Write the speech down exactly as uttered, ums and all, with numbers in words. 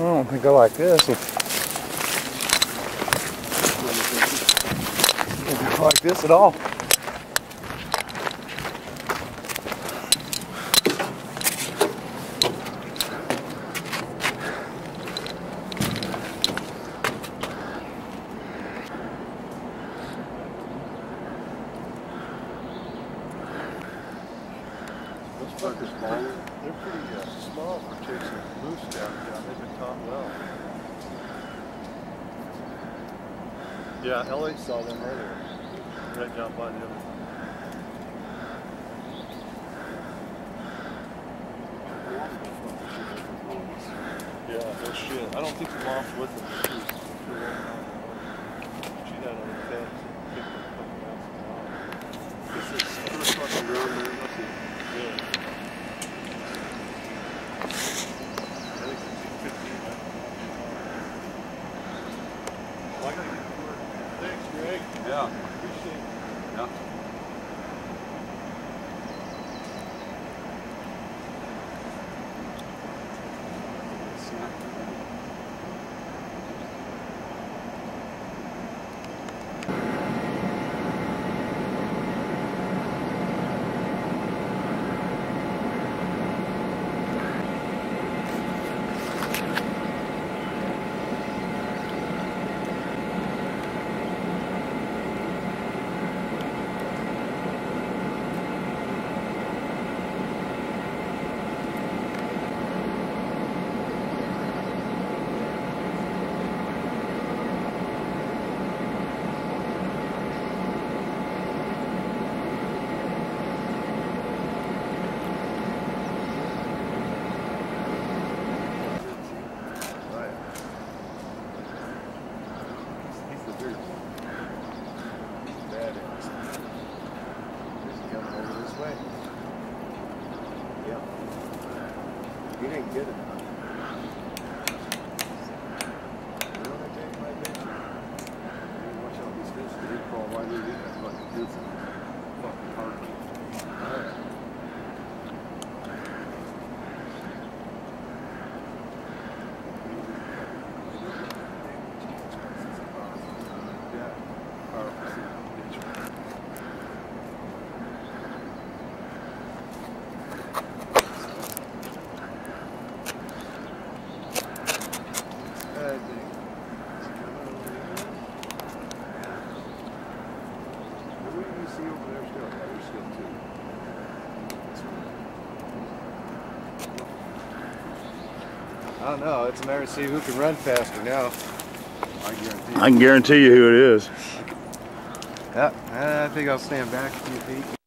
don't think I like this. I don't like this at all. Those fuckers, man, they're pretty uh, small for chasing moose down. Yeah, they've been caught well. Yeah, L A saw them earlier, right down by the other. Yeah, no shit. I don't think the mom's with them. She was, she had on the fence. This is first fucking road there. Yeah. Well, I gotta get to work. Thanks, Greg. Yeah. Appreciate it. Yeah. You didn't get it. You know what I tell you, my bitch? You watch out these fish, they crawl right in that fucking goofy. Fucking hard. Alright. Yeah. Powerful. See over there still, yeah, there's still two. I don't know, it's a matter of see who can run faster now. I guarantee you. I can guarantee you who it is. Yeah, I think I'll stand back a few feet.